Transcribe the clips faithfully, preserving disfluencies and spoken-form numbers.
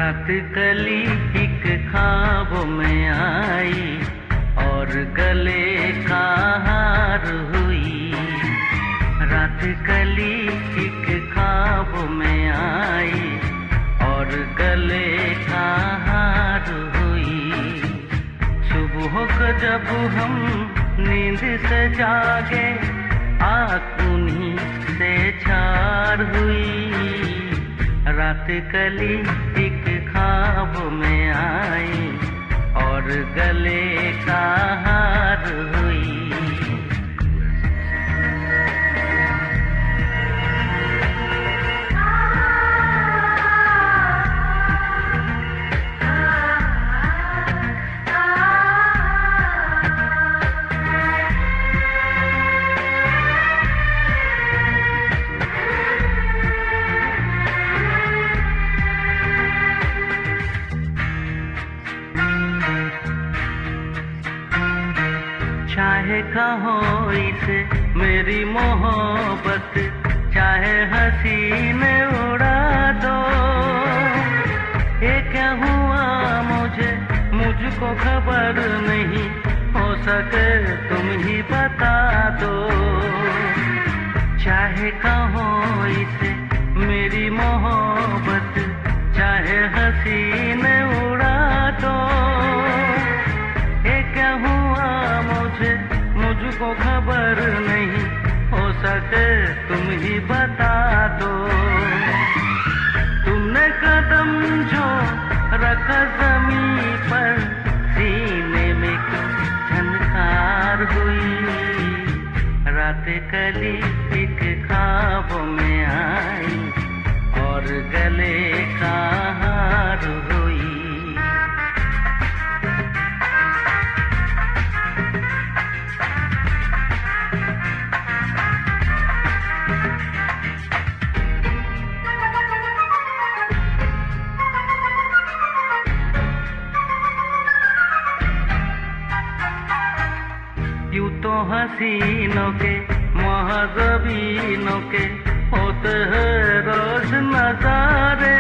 रात कली एक ख्वाब में आई और गले का हार हुई। रात कली एक ख्वाब में आई और गले का हार हुई। सुबह को जब हम नींद से जागे आँख उन्हीं से चार हुई। रात कली एक ख्वाब में आई और गले का हार हुई। चाहे कहो इसे मेरी मोहब्बत, चाहे हसीन उड़ा दो। ये क्या हुआ मुझे मुझको खबर नहीं, हो सके तुम ही बता दो। चाहे कहो इसे मेरी मोहब्बत, चाहे हसीन उड़ा दो। ये क्या हुआ मुझे मुझको खबर नहीं, हो सके तुम ही बता दो। तुमने कदम जो रखा ज़मीन पर, सीने में क्यों झनकार हुई। रात कली एक ख्वाब में आई और गले का हार हुई। यूं तो हसीनों के महज़बीनों के होते हैं रोज नजारे,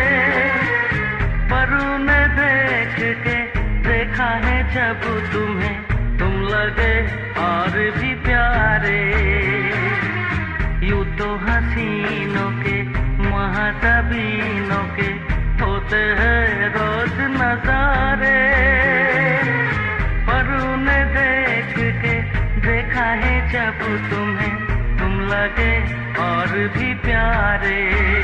पर उन्हें देख के देखा है जब तुम्हें, तुम लगे और भी प्यारे। यूं तो हसीनों के महज़बीनों के होते हैं रोज नजारे, पर उन्हें देख के देखा है जब तुम्हें, तुम लगे और भी प्यारे।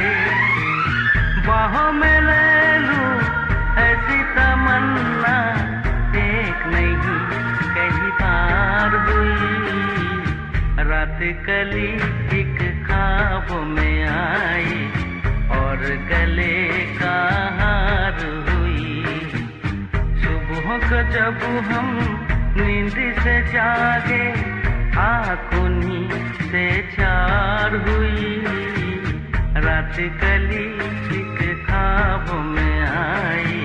बाहों में ले लूं ऐसी तमन्ना, एक नहीं कई बार हुई। रात कली एक ख्वाब में आई और गले का हार हुई। सुबह को जब हम नींद से जागे आँख उन्हीं से चार हुई। रात कली एक ख्वाब में आई